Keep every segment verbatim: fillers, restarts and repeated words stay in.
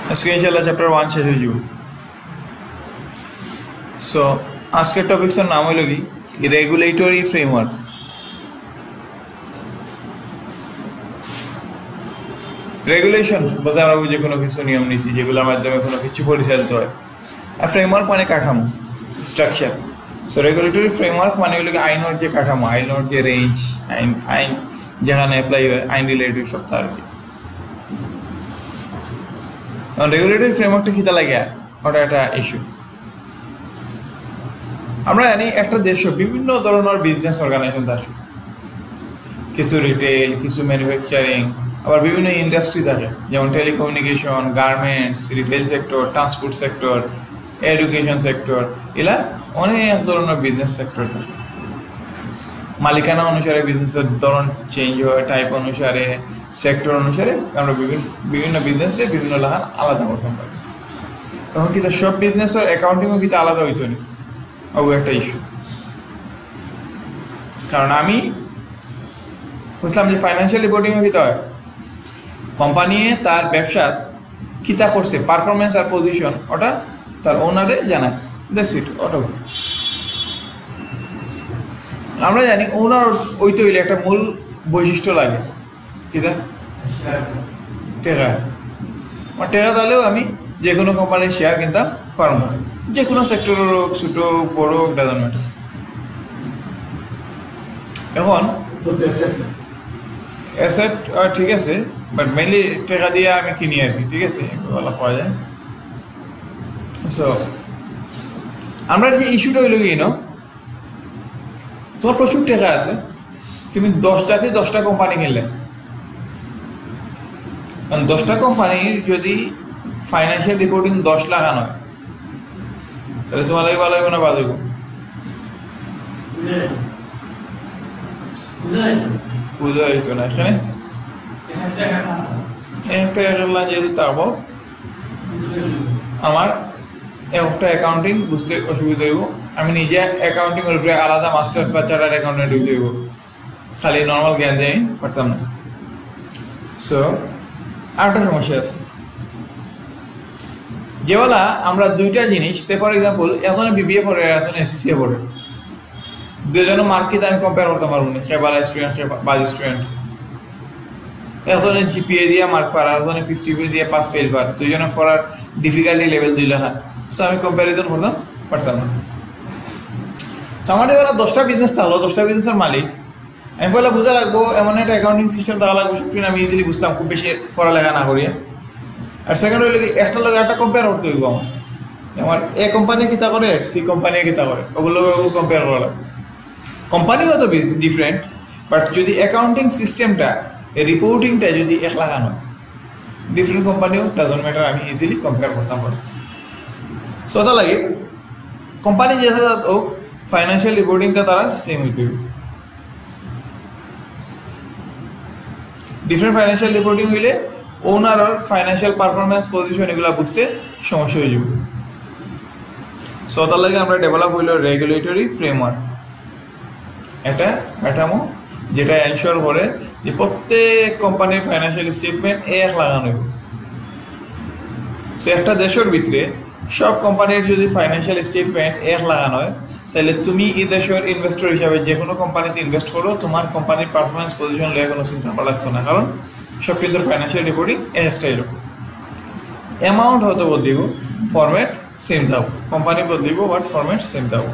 আজকে ইনশাআল্লাহ chapter one শেষ হয়ে যাব। সো আজকের টপিকসের নাম হলো কি রেগুলেটরি ফ্রেমওয়ার্ক। রেগুলেশন বলতে আমরা বুঝি কোনো কিছু নিয়ম নীতি যেগুলোর মাধ্যমে কোনো কিছু পরিচালিত হয়, আর ফ্রেমওয়ার্ক মানে কাঠামো, স্ট্রাকচার। সো রেগুলেটরি ফ্রেমওয়ার্ক মানে হলো কি আইনের যে কাঠামো, আইনের যে রেঞ্জ, আইন আইন যেখানে অ্যাপ্লাই হয়, আইন রিলেটেড সব তার কি। রেগুলেটরি ফ্রেমওয়ার্কটা কিতা লাগে ওটা একটা ইস্যু। আমরা জানি একটা দেশে বিভিন্ন ধরনের বিজনেস অর্গানাইজেশন থাকে, কিছু রিটেল, কিছু ম্যানুফ্যাকচারিং, আবার বিভিন্ন ইন্ডাস্ট্রি থাকে, যেমন telecommunication, garments, retail sector, transport sector, education sector, এলা অনেক ধরনের বিজনেস সেক্টর থাকে। মালিকানা অনুসারে বিজনেসের ধরন চেঞ্জ হয়, টাইপ অনুসারে, সেক্টর অনুসারে আমরা বিভিন্ন বিভিন্ন বিজনেসে বিভিন্ন লাগান আলাদা করতে পারি। তখন কিন্তু সব বিজনেসের অ্যাকাউন্টিংও কিন্তু আলাদা হইতো না, ও একটা ইস্যু। কারণ আমি বুঝলাম যে ফাইন্যান্সিয়াল রিপোর্টিংও কিন্তু হয়, কোম্পানি তার ব্যবসা কিতা করছে, পারফরমেন্স আর পজিশন ওটা তার ওনারে জানায়, দ্যাটস ইট। ওটা আমরা জানি ওনার ওই তো হইলে একটা মূল বৈশিষ্ট্য লাগে কিতা টেকা। আমার টেকা দিলেও আমি যে কোনো কোম্পানির শেয়ার কিনতাম পারব, যে কোনো সেক্টরের হোক, ছোটো হোক, বড় হোক, ডাজন্ট ম্যাটার। এখন অ্যাসেট ঠিক আছে, বাট মেনলি টাকা দিয়ে আমি কিনি আর কি, ঠিক আছে, বলা পাওয়া যায়। সো আমরা যে ইস্যুটা হইল কি ন, তোমার প্রচুর টাকা আছে, তুমি দশটাতে দশটা কোম্পানি কিনলে, কারণ দশটা কোম্পানির যদি ফাইন্যান্সিয়াল রিপোর্টিং দশ লাগানো হয় তাহলে তোমার লাগে ভালো হবে না বাদ হইব? বুঝা হইতো না এখানে একটা যেহেতু তারপর আমার একটা অ্যাকাউন্টিং বুঝতে অসুবিধা হইব। আমি নিজে অ্যাকাউন্টিং এর উপরে আলাদা মাস্টার্স বা চার্টার্ড অ্যাকাউন্টেন্ট হইতে হইব, খালি নর্মাল জ্ঞান দিয়ে আমি পারতাম না। সো আরেকটা সমস্যা আছে, যেবেলা আমরা দুইটা জিনিস, সে ফর এক্সাম্পল একজনে বিবিএ পড়ে, একজনে এসিসিএ পড়ে, দুজনের মার্ককে আমি কম্পেয়ার করতে পারবো না, সে ভালো স্টুডেন্ট, সে বাজ স্টুডেন্ট। একজনে জিপিএ দিয়ে মার্ক পার, আর একজনে ফিফটি পি দিয়ে পাস ফেল পার, দুইজনে পড়ার ডিফিকাল্টি লেভেল দুই লেখা। সো আমি কম্প্যারিজন করতাম পারতাম না। তো আমার এবার দশটা বিজনেস থাকলো, দশটা বিজনেসের মালিক, আমি পয়লা বোঝা লাগবো এমন একটা অ্যাকাউন্টিং সিস্টেম থাকা লাগবে সবটি আমি ইজিলি বুঝতাম, খুব বেশি পড়ালেখা না করিয়া। আর সেকেন্ড হইলে কি একটা লোক একটা কম্পেয়ার করতে হইব আমার, আমার এ কোম্পানি কিতা করে, সি কোম্পানি কিতা করে, ওগুলো কম্পেয়ার করা লাগবে। কোম্পানিও তো ডিফারেন্ট, বাট যদি অ্যাকাউন্টিং সিস্টেমটা, রিপোর্টিংটা যদি এক লাগানো হয়, ডিফারেন্ট কোম্পানিও ডাজন্ট ম্যাটার, আমি ইজিলি কম্পেয়ার করতাম পারি। সো তা লাগে কোম্পানি যে হোক ফাইন্যান্সিয়াল রিপোর্টিংটা তারা সেম হইতে হবে। ডিফারেন্ট ফাইন্যান্সিয়াল রিপোর্টিং হইলে ওনার আর ফাইন্যান্সিয়াল পারফরমেন্স, পজিশন এগুলো বুঝতে সমস্যা হয়ে যাবে। সো তার লাগে আমরা ডেভেলপ হইল রেগুলেটরি ফ্রেমওয়ার্ক, একটা কাঠামো যেটা এনশিওর করে যে প্রত্যেক কোম্পানির ফাইন্যান্সিয়াল স্টেটমেন্ট এক লাগানো হবে। সো একটা দেশের ভিতরে সব কোম্পানির যদি ফাইন্যান্সিয়াল স্টেটমেন্ট এক লাগানো হয়, তাহলে তুমি এই দেশের ইনভেস্টর হিসাবে যে কোনো কোম্পানিতে ইনভেস্ট করো, তোমার কোম্পানির পারফরমেন্স, পজিশন লিয়ে কোনো চিন্তা করা লাগতো না, কারণ সব কিন্তু ফাইন্যান্সিয়াল রিপোর্টিং এজটা এরকম। অ্যামাউন্ট হয়তো বদলিব, ফরম্যাট সেম থাকবো, কোম্পানি বদলিব, বাট ফরম্যাট সেম থাকবো।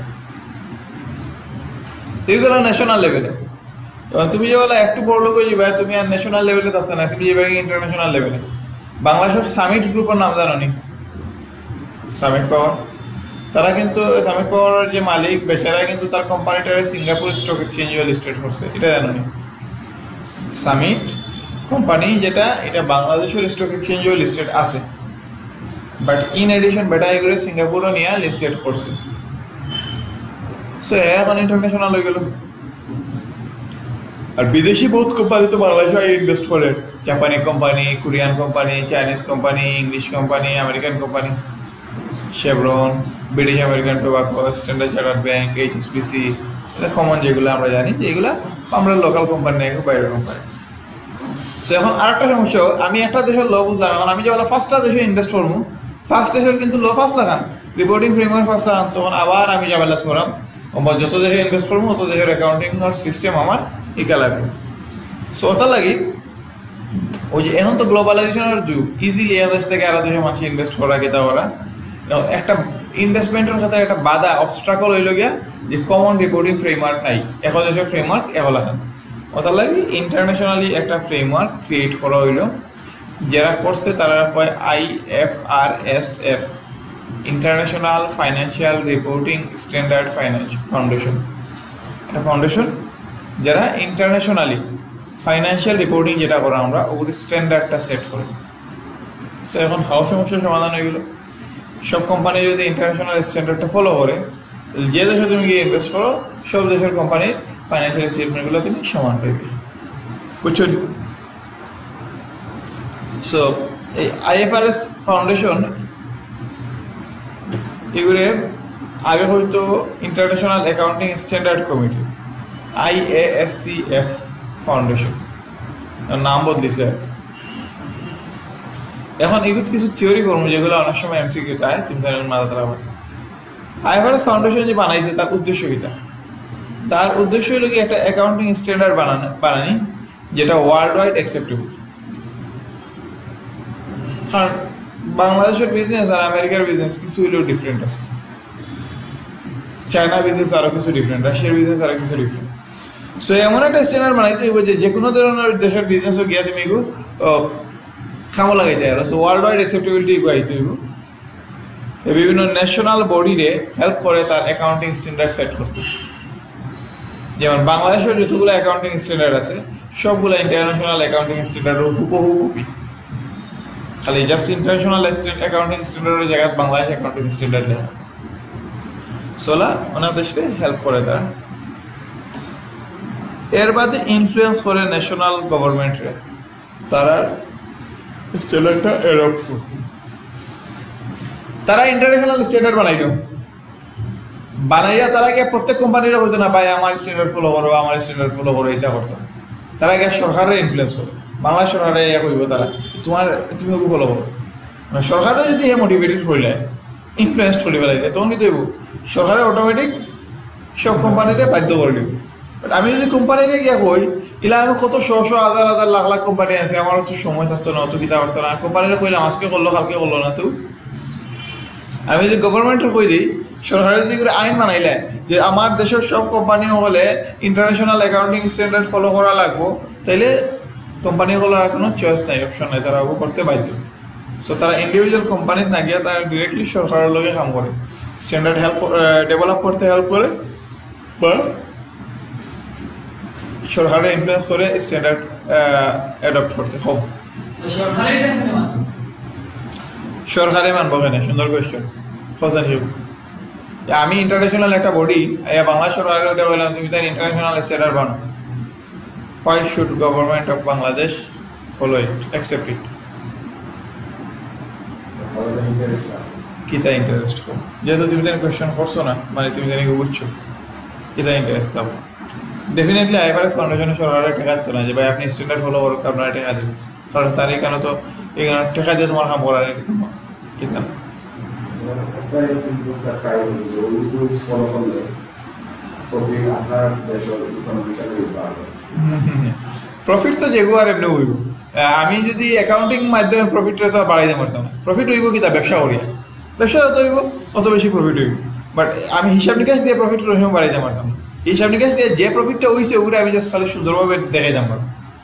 এইগুলো ন্যাশনাল লেভেলে। তুমি যে বলো একটু বড় লোক হয়ে যাবে, তুমি আর ন্যাশনাল লেভেলে থাকতে না, তুমি যাবে ইন্টারন্যাশনাল লেভেলে। বাংলাদেশের সামিট গ্রুপের নাম জানো নি? সামিট পাওয়ার, তারা কিন্তু সামিট পাওয়ারের যে মালিক বেচারা কিন্তু তার কোম্পানিটারে সিঙ্গাপুর স্টক এক্সচেঞ্জে লিস্টেড করছে, এটা জানো নি? সামিট কোম্পানি যেটা, এটা বাংলাদেশের স্টক এক্সচেঞ্জেও লিস্টেড আছে, বাট ইন এডিশন বেটা এগুলো সিঙ্গাপুরও নিয়ে লিস্টেড করছে। সো এখন ইন্টারন্যাশনাল হয়ে গেল। আর বিদেশি বহুত কোম্পানি তো বাংলাদেশে ইনভেস্ট করে, জাপানি company, Korean company, Chinese company, English company, American company, Chevron, British American Tobacco, Standard Chartered Bank, HSBC, এটা কমন যেগুলো আমরা জানি যে এগুলো আমরা লোকাল কোম্পানি না, বাইরের কোম্পানি। সো এখন আরেকটা সমস্যা, আমি একটা দেশের ল বুঝলাম, এখন আমি যখন ফার্স্টটা দেশে ইনভেস্ট করবো, ফার্স্ট দেশের কিন্তু ল ফার্স্ট লাগান, রিপোর্টিং ফ্রেমওয়ার্ক ফার্স্ট লাগান, তখন আবার আমি যাবেলা করাম, যত দেশে ইনভেস্ট করবো তত দেশের অ্যাকাউন্টিং সিস্টেম আমার ইকা লাগবে। সো ওটা লাগি ওই যে এখন তো গ্লোবালাইজেশনের যুগ, ইজিলি এক দেশ থেকে আরো দেশে মানুষ ইনভেস্ট করা গেতা ওরা একটা ইনভেস্টমেন্টের ক্ষেত্রে একটা বাধা অবস্ট্রাকল হইল গিয়া যে কমন রিপোর্টিং ফ্রেমওয়ার্ক নাই, এখন দেশের ফ্রেমওয়ার্ক এগুলো লাগান। ওটা লাগে ইন্টারন্যাশনালি একটা ফ্রেমওয়ার্ক ক্রিয়েট করা হইল, যারা করছে তারা কয় I F R S F, international financial reporting standard finance foundation. একটা ফাউন্ডেশন যারা ইন্টারন্যাশনালি ফাইন্যান্সিয়াল রিপোর্টিং যেটা করা আমরা ওগুলি স্ট্যান্ডার্ডটা সেট করে। সো এখন হাউ সমস্যার সমাধান হয়ে গেল, সব কোম্পানি যদি ইন্টারন্যাশনাল স্ট্যান্ডার্ডটা ফলো করে, যে দেশে তুমি গিয়ে ইনভেস্ট করো সব দেশের কোম্পানির ফাইন্যান্সিয়াল স্টেটমেন্টগুলো তুমি সমান পাইবে, বুঝছো? সো এই আইএফআরএস ফাউন্ডেশন এগুলো আগে হয়তো international accounting standard committee IASCF foundation নাম বদলিছে। এখন এগুলো কিছু থিওরি করবো যেগুলো অনেক সময় এমসিকিউ তাই তুমি জানেন মাথা তারা আইএফআরএস ফাউন্ডেশন যে বানাইছে তার উদ্দেশ্য কিটা? তার উদ্দেশ্য হলো কি একটা অ্যাকাউন্টিং স্ট্যান্ডার্ড বানানো বানানি যেটা ওয়ার্ল্ড ওয়াইড অ্যাকসেপ্টেবল। কারণ বাংলাদেশের বিজনেস আর আমেরিকার বিজনেস কিছু হলেও ডিফারেন্ট আছে, চায়না বিজনেস আরো কিছু ডিফারেন্ট, রাশিয়ার বিজনেস আরো কিছু ডিফারেন্ট। সো এমন একটা স্ট্যান্ডার্ড বানাইতে হইব যে যে কোনো ধরনের দেশের বিজনেসও গিয়া তুমি এগু খামো লাগাইতে আর সো ওয়ার্ল্ড ওয়াইড অ্যাকসেপ্টেবিলিটি গাইতে হইব। বিভিন্ন ন্যাশনাল বডিরে হেল্প করে তার অ্যাকাউন্টিং স্ট্যান্ডার্ড সেট করতে। যেমন বাংলাদেশের যতগুলো অ্যাকাউন্টিং স্ট্যান্ডার্ড আছে সবগুলো ইন্টারন্যাশনাল অ্যাকাউন্টিং স্ট্যান্ডার্ডের হুবহু কপি, খালি জাস্ট ইন্টারন্যাশনাল অ্যাকাউন্টিং স্ট্যান্ডার্ডের জায়গায় বাংলাদেশ অ্যাকাউন্টিং স্ট্যান্ডার্ড লেখা। সোলা ওনার দেশে হেল্প করে তারা। এর বাদে ইনফ্লুয়েন্স করে ন্যাশনাল গভর্নমেন্টে তারা স্ট্যান্ডার্ডটা অ্যাডপ্ট করতে। তারা ইন্টারন্যাশনাল স্ট্যান্ডার্ড বানাইল, বানাইয়া তারা গিয়ে প্রত্যেক কোম্পানিরা হইতো না ভাই আমার স্ট্যান্ডার্ড ফলো করো আমার স্ট্যান্ডার্ড ফলো করো, এটা করতো। তারা গিয়ে সরকারের ইনফ্লুয়েন্স করে, বাংলা সরকারে ইয়া করবো তারা তোমার তুমি ওকে ফলো করো। মানে সরকারে যদি এ মোটিভেটেড হইলে ইনফ্লুয়েন্স করে পেলাই যায় তখন কিন্তু সরকারে অটোমেটিক সব কোম্পানিতে বাধ্য করে দিব। বাট আমি যদি কোম্পানিতে গিয়া কই এলা আমি কত শ শ হাজার হাজার লাখ লাখ কোম্পানি আছে, আমার হচ্ছে সময় থাকতো না, অত কিতা করতো না, কোম্পানিতে কইলাম আজকে করলো কালকে করলো না। তো আমি যদি গভর্নমেন্টের কই দিই, সরকারে যদি করে আইন বানাইলে যে আমার দেশের সব কোম্পানি হলে ইন্টারন্যাশনাল অ্যাকাউন্টিং স্ট্যান্ডার্ড ফলো করা লাগবো, তাইলে কোম্পানিগুলোর আর কোনো চয়েস নাই, অপশন নাই, তারা ওগুলো করতে বাধ্য। সো তারা ইন্ডিভিজুয়াল কোম্পানিতে না গিয়ে তারা ডিরেক্টলি সরকারের লগে কাম করে, স্ট্যান্ডার্ড হেল্প ডেভেলপ করতে হেল্প করে বা সরকারে ইনফ্লুয়েন্স করে স্ট্যান্ডার্ড অ্যাডপ্ট করতে। খুব সরকারে মানবো কেন? সুন্দর কোয়েশ্চেন। ফসান আমি ইন্টারন্যাশনাল একটা বডি বাংলা সরকারের ওটা বললাম তুমি তাই ইন্টারন্যাশনাল স্ট্যান্ডার্ড বানো, why should government of Bangladesh follow it, accept it? কিতা ইন্টারেস্ট কো যেহেতু তুমি তাই কোয়েশ্চেন করছো না, মানে তুমি জানি বুঝছো কিতা ইন্টারেস্ট থাকবে। ডেফিনেটলি আইএফআরএস ফাউন্ডেশনের সরকারের টাকা দিত না যে ভাই আপনি স্ট্যান্ডার্ড ফলো করো আপনারা টাকা দেবেন, কারণ তার এখানে তো এখানে টাকা দিয়ে তোমার কাম করার কিতা প্রফিট তো যেগু আর এমনি হইব। আমি যদি অ্যাকাউন্টিং মাধ্যমে প্রফিটটা তো বাড়াইতে পারতাম না, প্রফিট হইব কি তা ব্যবসা করিয়া, ব্যবসা যত হইব অত বেশি প্রফিট হইব। বাট আমি হিসাব নিকাশ দিয়ে প্রফিট রহিম বাড়াইতে পারতাম না, হিসাব নিকাশ দিয়ে যে প্রফিটটা হইছে ওগুলো আমি জাস্ট খালি সুন্দরভাবে দেখাই যাবো।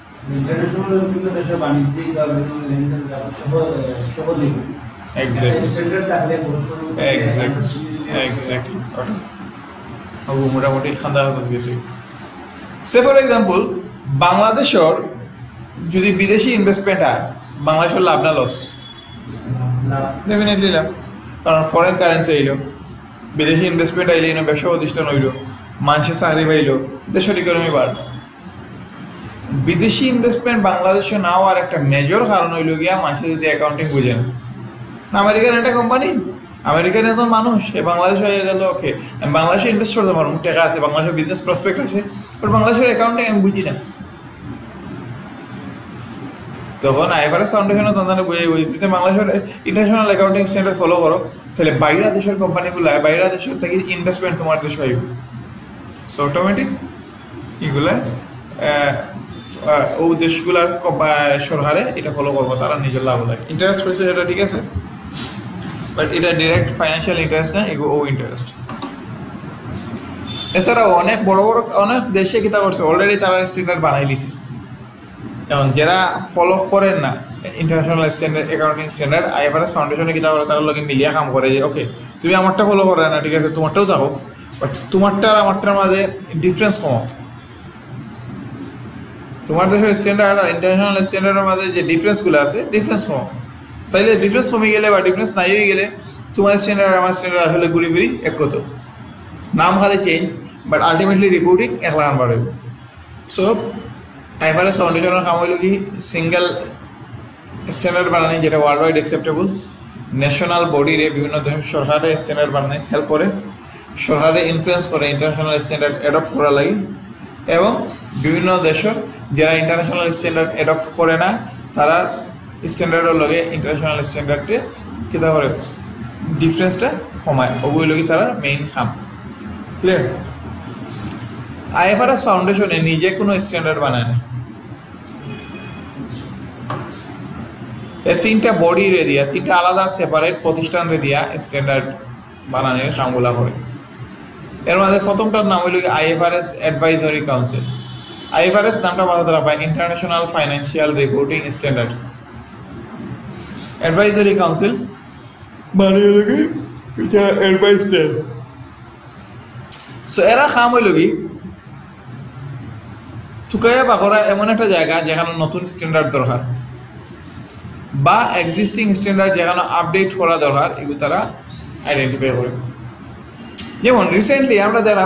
মোটামুটি খান্দা গেছে। সে ফর এক্সাম্পল বাংলাদেশের যদি বিদেশি ইনভেস্টমেন্ট হয় বাংলাদেশের লাভ না লস? ডেফিনেটলি লাভ, কারণ ফরেন কারেন্সি আইলো, বিদেশি ইনভেস্টমেন্ট আইলে ব্যবসা প্রতিষ্ঠান হইল, মানুষের চাকরি পাইল, দেশের ইকোনমি বাড়ল। বিদেশি ইনভেস্টমেন্ট বাংলাদেশে না হওয়ার একটা মেজর কারণ হইল গিয়া মানুষের যদি অ্যাকাউন্টিং বুঝে না। আমেরিকান একটা কোম্পানি, আমেরিকান একজন মানুষ এ বাংলাদেশ হয়ে গেল, ওকে আমি বাংলাদেশে ইনভেস্ট করতে পারবো, টাকা আছে, বাংলাদেশের বিজনেস প্রসপেক্ট আছে, বাট বাংলাদেশের অ্যাকাউন্টিং আমি বুঝি না। তখন আইএফআরএস ফাউন্ডেশনও তোমাদের বুঝাই বুঝি তুমি বাংলাদেশের ইন্টারন্যাশনাল অ্যাকাউন্টিং স্ট্যান্ডার্ড ফলো করো তাহলে বাইরের দেশের কোম্পানিগুলো বাইরের দেশের থেকে ইনভেস্টমেন্ট তোমার দেশে হইব সো অটোমেটিক এগুলা ও দেশগুলার সরকারে এটা ফলো করবো তারা নিজের লাভ লাগে ইন্টারেস্ট হয়েছে সেটা ঠিক আছে বাট এটা ডিরেক্ট ফাইন্যান্সিয়াল ইন্টারেস্ট না এগুলো ও ইন্টারেস্ট এছাড়াও অনেক বড় বড় অনেক দেশে কিতা করছে অলরেডি তারা স্ট্যান্ডার্ড বানাই দিছে যেমন যারা ফলো করেন না international standard accounting standard IFRS ফাউন্ডেশনে কিতা করে তারা লোকে মিলিয়ে কাম করে যে ওকে তুমি আমারটা ফলো করে না ঠিক আছে তোমারটাও থাকো বাট তোমারটা আর আমারটার মাঝে ডিফারেন্স কম তোমার দেশের স্ট্যান্ডার্ড আর ইন্টারন্যাশনাল স্ট্যান্ডার্ডের মাঝে যে ডিফারেন্সগুলো আছে ডিফারেন্স কম তাইলে ডিফারেন্স কমে গেলে বা ডিফারেন্স নাই হয়ে গেলে তোমার স্ট্যান্ডার্ড আর আমার স্ট্যান্ডার্ড আসলে ঘুরি ঘুরি এক কত নাম খালি চেঞ্জ বাট আলটিমেটলি রিপোর্টিং এক লাগান বাড়বে সো আইএফআরএস ফাউন্ডেশনের কাম হইল কি সিঙ্গেল স্ট্যান্ডার্ড বানানি যেটা ওয়ার্ল্ড ওয়াইড অ্যাকসেপ্টেবল ন্যাশনাল বডিরে বিভিন্ন দেশের সরকারের স্ট্যান্ডার্ড বানানি হেল্প করে সরকারে ইনফ্লুয়েন্স করে ইন্টারন্যাশনাল স্ট্যান্ডার্ড অ্যাডপ্ট করা লাগে এবং বিভিন্ন দেশের যারা ইন্টারন্যাশনাল স্ট্যান্ডার্ড অ্যাডপ্ট করে না তারা স্ট্যান্ডার্ডের লগে ইন্টারন্যাশনাল স্ট্যান্ডার্ডে কিতা করে ডিফারেন্সটা কমায় ওগুলো লগে তারা মেইন কাম ক্লিয়ার আইএফআরএস ফাউন্ডেশনে নিজে কোনো স্ট্যান্ডার্ড বানায় না তিনটা বডি রে দিয়া তিনটা আলাদা সেপারেট প্রতিষ্ঠান রে দিয়া স্ট্যান্ডার্ড বানানোর কামগুলা করে এর মধ্যে প্রথমটার নাম হইল আইএফআরএস অ্যাডভাইজরি কাউন্সিল আইএফআরএস নামটা বাংলাতে পায় international financial reporting standard advisory council মানে কি এটা অ্যাডভাইস দেয় সো এরা কাম হইল কি থুকাইয়া বাখরা এমন একটা জায়গা যেখানে নতুন স্ট্যান্ডার্ড দরকার বা এক্সিস্টিং স্ট্যান্ডার্ড যেখানে আপডেট করা দরকার এগুলো তারা আইডেন্টিফাই করে যেমন রিসেন্টলি আমরা যারা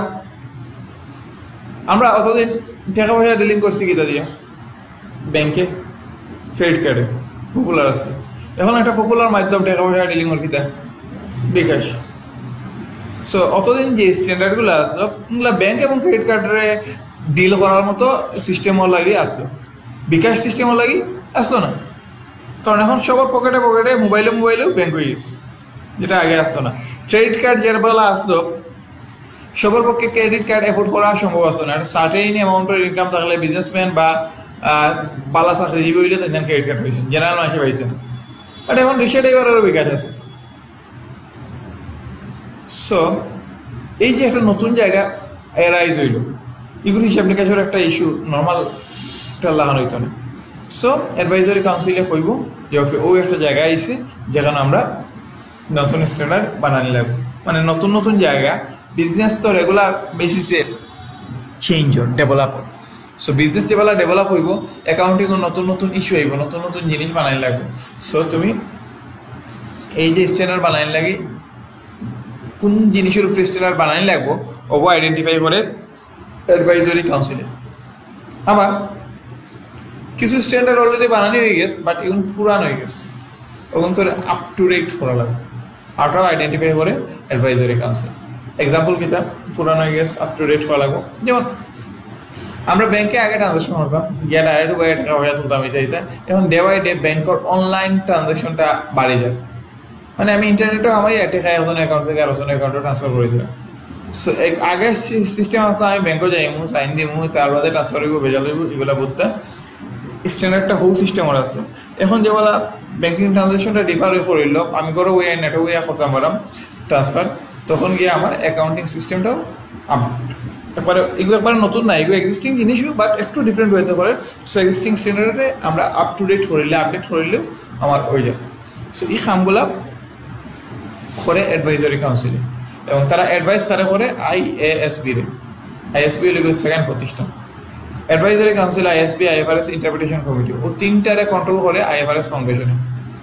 আমরা অতদিন টাকা পয়সা ডিলিং করছি কিতা দিয়ে ব্যাংকে ক্রেডিট কার্ডে পপুলার আসছে এখন একটা পপুলার মাধ্যম টাকা পয়সা ডিলিং ওর কিতা বিকাশ সো অতদিন যে স্ট্যান্ডার্ডগুলো আসলো ওগুলো ব্যাংক এবং ক্রেডিট কার্ডে ডিল করার মতো সিস্টেমও লাগিয়ে আসলো বিকাশ সিস্টেমও লাগি আসলো না কারণ এখন সবার পকেটে পকেটে মোবাইলে মোবাইলেও ব্যাংক হয়ে গেছে যেটা আগে আসতো না ক্রেডিট কার্ড যার বেলা আসলো সবার পক্ষে ক্রেডিট কার্ড এফোর্ড করা সম্ভব আসতো না সার্টেইন অ্যামাউন্টের ইনকাম থাকলে বিজনেসম্যান বা বালা চাকরিজীবী হইলে তাদের ক্রেডিট কার্ড হয়েছে জেনারেল মানুষে পাইছে না বাট এখন রিক্সা ড্রাইভারেরও বিকাশ আছে সো এই যে একটা নতুন জায়গা এরাইজ হইল এগুলি হিসাব নিকাশের একটা ইস্যু নর্মাল একটা লাগানো হইতো না সো অ্যাডভাইজরি কাউন্সিলে কইব যে ওকে ও একটা জায়গা আইছে যেখানে আমরা নতুন স্ট্যান্ডার্ড বানানি লাগবে মানে নতুন নতুন জায়গা বিজনেস তো রেগুলার বেসিসে চেঞ্জ হয় ডেভেলপ হয় সো বিজনেস যেবেলা ডেভেলপ হইব অ্যাকাউন্টিংও নতুন নতুন ইস্যু হইব নতুন নতুন জিনিস বানাই লাগবে সো তুমি এই যে স্ট্যান্ডার্ড বানাই লাগে কোন জিনিসের উপরে স্ট্যান্ডার্ড বানাই লাগবো ওগো আইডেন্টিফাই করে অ্যাডভাইজরি কাউন্সিলে আবার কিছু স্ট্যান্ডার্ড অলরেডি বানানো হয়ে গেছে বাট এখন পুরান হয়ে গেছে ওখান তোর আপ টু ডেট করা লাগবে আউটাও আইডেন্টিফাই করে অ্যাডভাইজরি কাউন্সিল এক্সাম্পল কিতাব পুরান হয়ে গেছে আপ টু ডেট করা লাগবো যেমন আমরা ব্যাংকে আগে ট্রানজাকশন করতাম গিয়ে ডাইরেক্ট ওয়াই টাকা পয়সা তুলতাম এটা এটা এখন ডে বাই ডে ব্যাংকের অনলাইন ট্রানজাকশনটা বাড়ে যায় মানে আমি ইন্টারনেটেও আমার টাকা একজন অ্যাকাউন্ট থেকে আরেকজন অ্যাকাউন্টে ট্রান্সফার করে দিলাম সো আগের সিস্টেম আসলে আমি ব্যাংকে যাই মু সাইন দিই মু তার বাদে ট্রান্সফার হইব ভেজাল হইব এগুলো বুঝতে স্ট্যান্ডার্ডটা হু সিস্টেম আসলো এখন যেবেলা ব্যাংকিং ট্রানজাকশনটা ডিফার হয়ে করিল আমি করো ওই নেট ওই করতাম পারাম ট্রান্সফার তখন গিয়ে আমার অ্যাকাউন্টিং সিস্টেমটাও একবারে এগুলো একবারে নতুন না এগুলো এক্সিস্টিং জিনিসও বাট একটু ডিফারেন্ট হইতে পারে সো এক্সিস্টিং স্ট্যান্ডার্ডে আমরা আপ টু ডেট করিলে আপডেট করিলেও আমার হয়ে যায় সো এই কামগুলা করে অ্যাডভাইজরি কাউন্সিলে এবং তারা অ্যাডভাইস করে করে আই এ এস বি রে আই এস বি হলো সেকেন্ড প্রতিষ্ঠান advisory council IASB IFRS interpretation committee ও তিনটারে কন্ট্রোল করে আইএফআরএস ফাউন্ডেশনে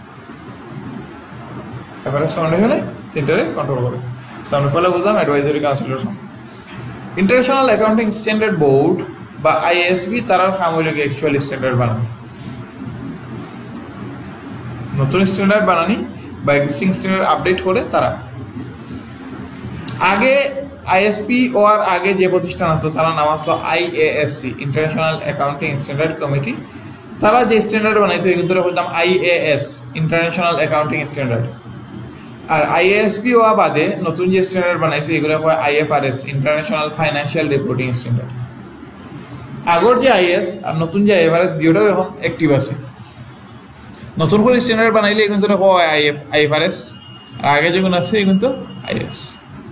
আইএফআরএস ফাউন্ডেশনে তিনটারে কন্ট্রোল করে সামনে ফলে বুঝলাম অ্যাডভাইজরি কাউন্সিলের ইন্টারন্যাশনাল অ্যাকাউন্টিং স্ট্যান্ডার্ড বোর্ড বা আইএসবি তারার কাম হইল কি অ্যাকচুয়াল স্ট্যান্ডার্ড বানানি নতুন স্ট্যান্ডার্ড বানানি বা এক্সিস্টিং স্ট্যান্ডার্ড আপডেট করে তারা আগে আইএসপি ও আর আগে যে প্রতিষ্ঠান আসতো তারা নাম আসলো IASC international accounting standard committee তারা যে স্ট্যান্ডার্ড বানাইতো এগুলো বলতাম আইএএস, ইন্টারন্যাশনাল অ্যাকাউন্টিং স্ট্যান্ডার্ড। আর আইএএসবি ওয়া বাদে নতুন যে স্ট্যান্ডার্ড বানাইছে এগুলো হয় IFRS, international financial reporting standard. আগর যে আইএস আর নতুন যে আইএফআরএস দুটোও এখন অ্যাক্টিভ আছে। নতুন করে স্ট্যান্ডার্ড বানাইলে এগুলো তো হয় আইএফ আইএফআরএস, আর আগে যেগুলো আছে এগুলো তো আইএস।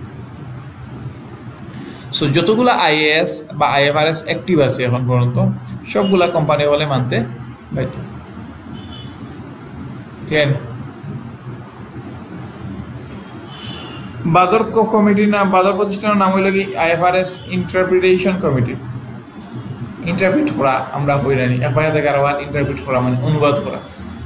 সো যতগুলো আইএএস বা আইএফআরএস অ্যাক্টিভ আছে এখন পর্যন্ত সবগুলা কোম্পানি বলে মানতে বাধ্য। ক্লিয়ার? বাদর কমিটি না, বাদর প্রতিষ্ঠানের নাম হইল কি আইএফআরএস ইন্টারপ্রিটেশন কমিটি। ইন্টারপ্রিট করা আমরা হইরানি এক ভাষা থেকে আরো ইন্টারপ্রিট করা মানে অনুবাদ করা।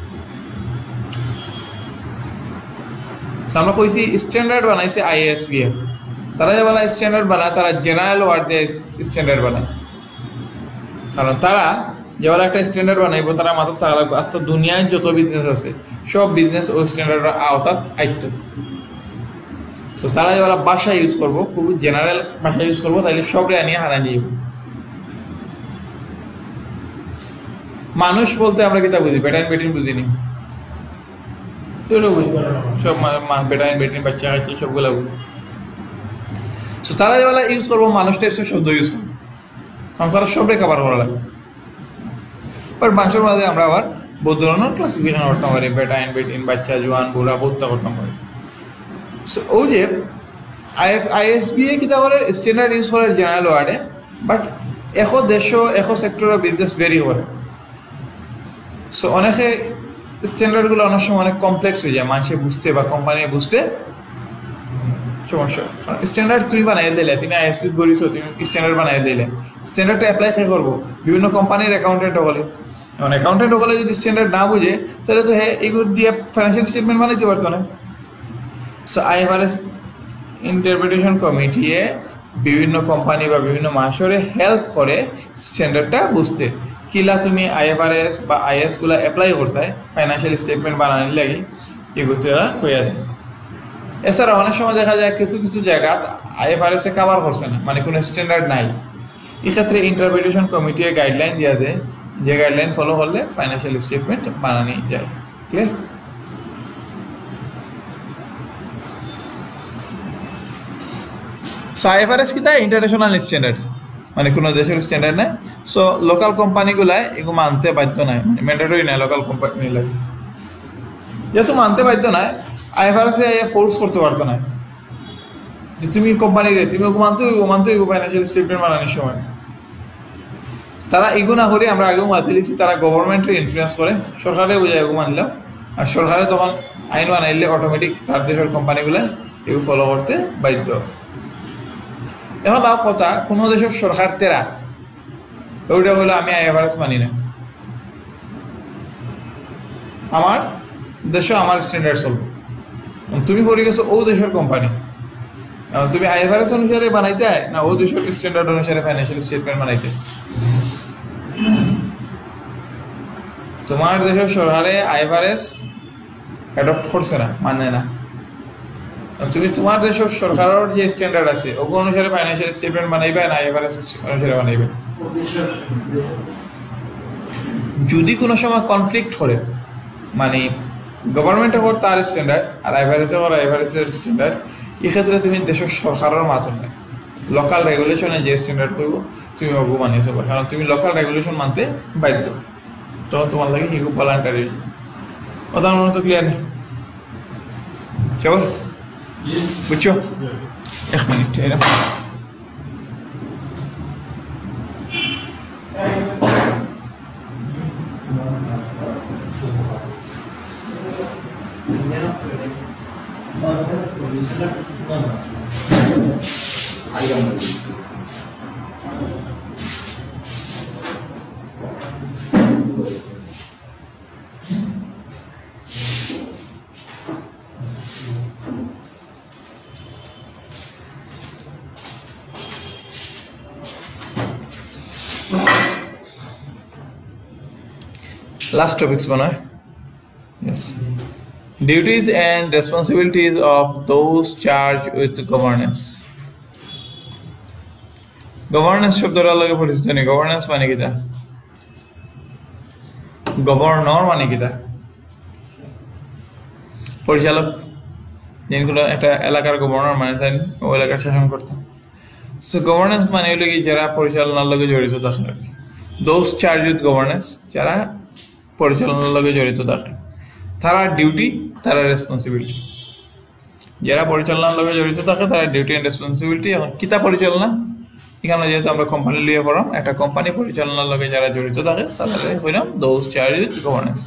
আমরা কইছি স্ট্যান্ডার্ড বানাইছে আইএসবিএ, তারা যে বলা স্ট্যান্ডার্ড বানায় তারা জেনারেল ওয়ার্ড দিয়ে স্ট্যান্ডার্ড বানায়। কারণ তারা যে বলা একটা স্ট্যান্ডার্ড বানাইব তারা মাত্র তারা আস্তে দুনিয়ায় যত বিজনেস আছে সব বিজনেস ওই স্ট্যান্ডার্ডের আওতাত আইতো। সো তারা যে বলা ভাষা ইউজ করবো খুব জেনারেল ভাষা ইউজ করবো, তাইলে সব রে নিয়ে হারা যাইব। মানুষ বলতে আমরা কিতা বুঝি? বেটাইন বেটিন বুঝিনি, সব বেটাইন বেটিন বাচ্চা কাচ্চা সবগুলা বুঝি। সো তারা যে বলা ইউজ করবো মানুষ টাইপসের শব্দ ইউজ করবো, কারণ তারা সবরে কাভার করা লাগে। বাট মানুষের মাঝে আমরা আবার বহু ধরনের ক্লাসিফিকেশন করতাম পারি, বেটাইন বেটিন বাচ্চা জোয়ান বুড়া বহুতটা করতাম পারি। সো ওই যে আইএফ আইএসবিএ কিতা করে স্ট্যান্ডার্ড ইউজ করে জেনারেল ওয়ার্ডে, বাট এখো দেশ এখো সেক্টরের বিজনেস ভেরি করে। সো অনেকে স্ট্যান্ডার্ডগুলো অনেক সময় অনেক কমপ্লেক্স হয়ে যায় মানুষে বুঝতে বা কোম্পানি বুঝতে সমস্যা। স্ট্যান্ডার্ড তুমি বানাই দিলে, তুমি আইএসপি বলিছো তুমি স্ট্যান্ডার্ড বানাই দিলে, স্ট্যান্ডার্ডটা অ্যাপ্লাই কে করবো? বিভিন্ন কোম্পানির অ্যাকাউন্টেন্ট হলে। এখন অ্যাকাউন্টেন্ট হলে যদি স্ট্যান্ডার্ড না বুঝে তাহলে তো হ্যাঁ এগুলো দিয়ে ফাইন্যান্সিয়াল স্টেটমেন্ট বানাইতে পারতো না। সো আইএফআরএস ইন্টারপ্রিটেশন কমিটিয়ে বিভিন্ন কোম্পানি বা বিভিন্ন মানুষের হেল্প করে স্ট্যান্ডার্ডটা বুঝতে। কিলা তুমি আইএফআরএস বা আইএসগুলো অ্যাপ্লাই করতে ফাইন্যান্সিয়াল স্টেটমেন্ট বানানোর লাগে এগুলো এরা কইয়া দেয়। এছাড়া অনেক সময় দেখা যায় কিছু কিছু জায়গা আইএফআরএস এ কাভার করছে না, মানে কোনো স্ট্যান্ডার্ড নাই। এক্ষেত্রে ইন্টারপ্রিটেশন কমিটি গাইডলাইন দিয়ে দেয়, যে গাইডলাইন ফলো করলে ফাইন্যান্সিয়াল স্টেটমেন্ট বানানো যায়। ক্লিয়ার? সো আইএফআরএস কি তাই ইন্টারন্যাশনাল স্ট্যান্ডার্ড, মানে কোনো দেশের স্ট্যান্ডার্ড নাই। সো লোকাল কোম্পানিগুলাই এগুলো মানতে বাধ্য নাই, মানে ম্যান্ডেটরি নাই লোকাল কোম্পানি লাগে। যেহেতু মানতে বাধ্য নাই আইএফআরএস এ ফোর্স করতে পারতো না যে তুমি কোম্পানির তুমি ওকে মানতে হইব মানতে হইব ফাইন্যান্সিয়াল স্টেটমেন্ট বানানোর সময়। তারা এগু না করে আমরা আগেও মাথে লিখছি, তারা গভর্নমেন্টের ইনফ্লুয়েন্স করে, সরকারে বোঝায় এগু মানলাম, আর সরকারে তখন আইন বানাইলে অটোমেটিক তার দেশের কোম্পানিগুলো এগু ফলো করতে বাধ্য। এখন আর কথা কোনো দেশের সরকার তেরা ওইটা হলো আমি আইএফআরএস মানি না, আমার দেশে আমার স্ট্যান্ডার্ড চলবে। তুমি পড়ে গেছো ও দেশের কোম্পানি, তুমি আইএফআরএস অনুসারে বানাইতে না ও দেশের স্ট্যান্ডার্ড অনুসারে ফাইন্যান্সিয়াল স্টেটমেন্ট বানাইতে? তোমার দেশের সরকারে আইএফআরএস অ্যাডপ্ট করছে না, মানে না। তুমি তোমার দেশের সরকারের যে স্ট্যান্ডার্ড আছে ওগুলো অনুসারে ফাইন্যান্সিয়াল স্টেটমেন্ট বানাইবে না আইএফআরএস অনুসারে বানাইবে? যদি কোনো সময় কনফ্লিক্ট করে, মানে গভর্নমেন্ট ওর তার স্ট্যান্ডার্ড আর আইএফআরএস ওর আইএফআরএস এর স্ট্যান্ডার্ড, এক্ষেত্রে তুমি দেশের সরকারের মাতন নেই, লোকাল রেগুলেশনে যে স্ট্যান্ডার্ড করবো তুমি ওগু মানিয়ে চলবে, কারণ তুমি লোকাল রেগুলেশন মানতে বাধ্য। তখন তোমার লাগে হিগু ভলান্টারি। ওদের মনে তো ক্লিয়ার নেই কেবল বুঝছো? এক মিনিট এরকম last topics bana. Yes, duties and responsibilities of those charged with governance. Governance শব্দটা লাগে পরিচিত নেই। governance মানে কি? গভর্নর মানে কিটা পরিচালক যেগুলো একটা এলাকার গভর্নর মানে ওই এলাকার শাসন করতো সো গভর্নেন্স মানে হলো কি যারা পরিচালনার লগে জড়িত থাকে আর কি দোজ চার্জ উইথ গভর্নেন্স যারা পরিচালনার লগে জড়িত থাকে তারা ডিউটি তারা রেসপন্সিবিলিটি যারা পরিচালনার লগে জড়িত থাকে তারা ডিউটি অ্যান্ড রেসপন্সিবিলিটি এখন কিতা পরিচালনা এখানে যেহেতু আমরা কোম্পানি লিয়ে পড়াম একটা কোম্পানি পরিচালনার লগে যারা জড়িত থাকে তাদের হইলাম those charge with governance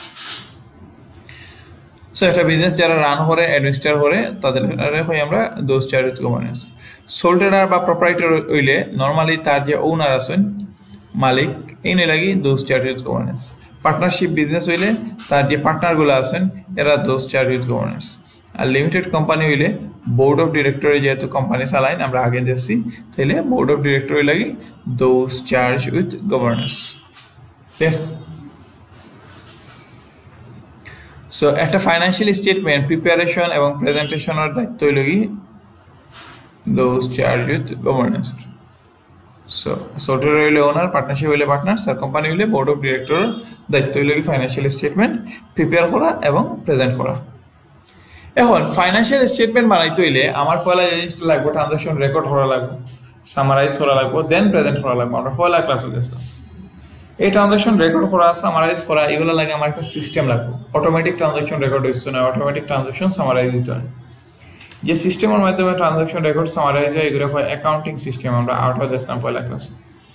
so একটা বিজনেস যারা রান করে অ্যাডমিনিস্ট্রেট করে তাদের হই আমরা those charge with governance sole trader বা প্রপারাইটর হইলে নর্মালি তার যে ওনার আছেন মালিক এই নিয়ে লাগি those charge with governance partnership business হইলে তার যে পার্টনারগুলো আছেন এরা দোজ চার্জ উইথ গভর্নেন্স আর লিমিটেড কোম্পানি হইলে বোর্ড অফ ডিরেক্টরে যেহেতু কোম্পানি চালাইন আমরা আগে দেখছি তাইলে বোর্ড অফ ডিরেক্টরে লাগি those charge with governance so একটা ফাইন্যান্সিয়াল স্টেটমেন্ট প্রিপারেশন এবং প্রেজেন্টেশনের দায়িত্ব হইল কি those charge with governance so software হইলে ওনার পার্টনারশিপ হইলে পার্টনার স্যার কোম্পানি হইলে বোর্ড অফ ডিরেক্টর দায়িত্ব হইল কি ফাইন্যান্সিয়াল স্টেটমেন্ট প্রিপেয়ার করা এবং প্রেজেন্ট করা এখন ফাইন্যান্সিয়াল স্টেটমেন্ট বানাইতে হইলে আমার পয়লা জিনিসটা লাগবে ট্রানজাকশন রেকর্ড করা লাগবে সামারাইজ করা লাগবে দেন প্রেজেন্ট করা লাগবে আমরা পয়লা ক্লাসে দেখতাম এই ট্রানজাকশন রেকর্ড করা সামারাইজ করা এগুলো লাগে আমার একটা সিস্টেম লাগবে অটোমেটিক ট্রানজাকশন রেকর্ড হচ্ছে না অটোমেটিক ট্রানজাকশন সামারাইজ হতে হয় যে সিস্টেমের মাধ্যমে ট্রানজাকশন রেকর্ড সামারাইজ হয় এগুলো হয় অ্যাকাউন্টিং সিস্টেম আমরা আউট অফ দেখলাম পয়লা ক্লাসে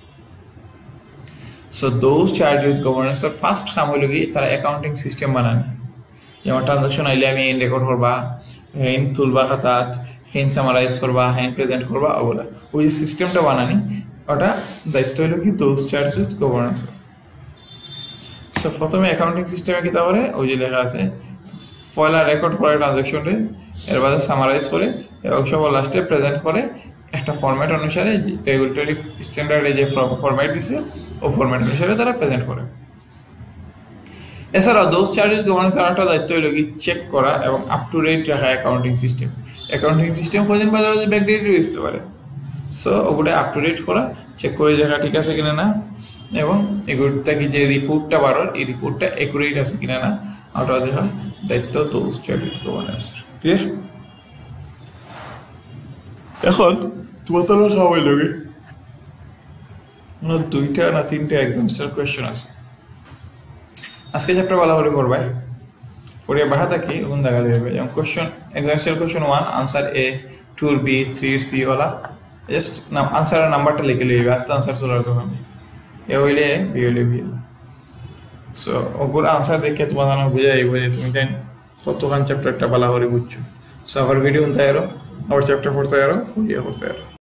সো দোজ চার্জ উইথ গভর্নেন্সের ফার্স্ট কাম হইল কি তারা অ্যাকাউন্টিং সিস্টেম বানানি যেমন ট্রানজাকশন আইলে আমি হেন রেকর্ড করবা হেন তুলবা খাতাত হেন সামারাইজ করবা হেন প্রেজেন্ট করবা ওগুলা ওই যে সিস্টেমটা বানানি ওটা দায়িত্ব হইল কি those charge with governance so প্রথমে অ্যাকাউন্টিং সিস্টেমে কি তা করে ওই যে লেখা আছে পয়লা রেকর্ড করে ট্রানজাকশনটা এর বাদে সামারাইজ করে এবং সব লাস্টে প্রেজেন্ট করে একটা ফরম্যাট অনুসারে রেগুলেটরি স্ট্যান্ডার্ডে যে ফরম্যাট দিছে ও ফরম্যাট অনুসারে তারা প্রেজেন্ট করে এছাড়াও দোজ চার্জ উইথ গভর্নেন্স আর একটা দায়িত্ব হইল কি চেক করা এবং আপ টু ডেট রাখা অ্যাকাউন্টিং সিস্টেম অ্যাকাউন্টিং সিস্টেম কদিন বাদে বাদে ব্যাকডেট আসতে পারে সো ওগুলো আপ টু ডেট করা চেক করে দেখা ঠিক আছে কিনা না এবং এগুলোটা কি যে রিপোর্টটা বারোর এই রিপোর্টটা অ্যাকুরেট আছে কিনা না ওটা দেখা দায়িত্ব those charge with governance clear এখন তোমার তো সবাই লোকে দুইটা না তিনটা এক্সামিনেশন কোয়েশ্চন আছে আজকে চ্যাপ্টার ভালো করে করবাই পড়িয়া বাহা থাকি কোন জায়গা লিখবে যেমন question examination question one answer A টুর বি থ্রি সি ওলা জাস্ট নাম আনসারের নাম্বারটা লিখে লিখবে আস্তে আনসার চলার তখন এ হইলে বি হইলে বি সো ওগুলো আনসার দেখে তোমার জানা বুঝে যাইব যে তুমি জানি কতখান চ্যাপ্টারটা ভালো করে বুঝছো সো আবার ভিডিও উনতে আরো আবার চ্যাপ্টার পড়তে আরো ফুরিয়ে করতে আরো